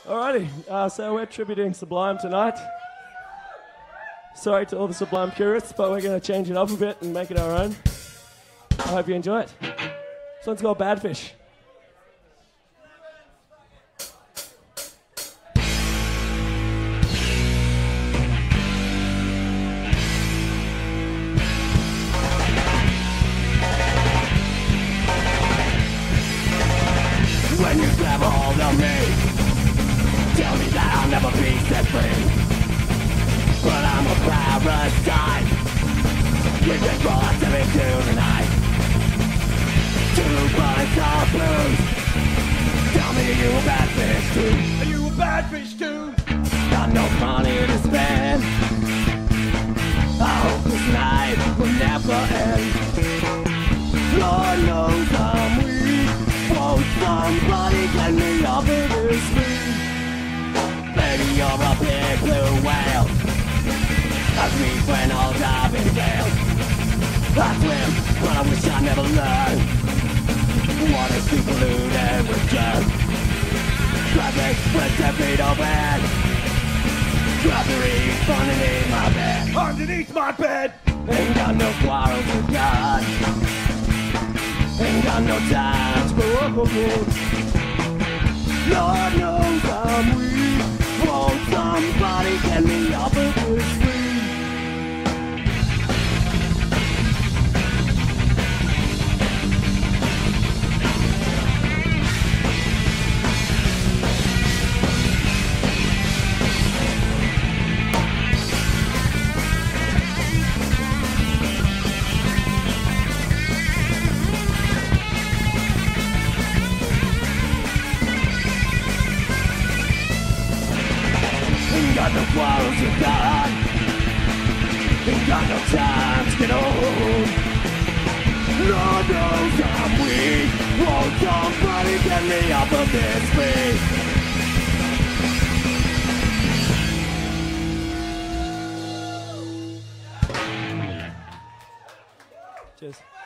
Alrighty, so we're tributing Sublime tonight. Sorry to all the Sublime purists, but we're going to change it up a bit and make it our own. I hope you enjoy it. This one's called Badfish. When you grab a hold of me, tell me that I'll never be set free. But I'm a parasite. You can brought to me tonight. 2 pints of blues. Tell me, are you a bad fish too? Are you a bad fish too? Got no money to spend. I hope this night will never end. Lord knows I'm weak. Won't somebody get me off of this weed? Baby, you're a big blue whale. I sleep when all diving fails. I swim, but I wish I never learned. Water super polluted with germs. Traffic with 10 feet overhead. Gravity underneath my bed. Underneath my bed. Ain't got no quarrels with God. Ain't got no time to go. Lord knows I'm weak. Won't somebody get me off of this weed? Ain't got no quarrels with God. Ain't got no time to get old. Lord knows I'm weak. Won't somebody get me off of this beat? Cheers.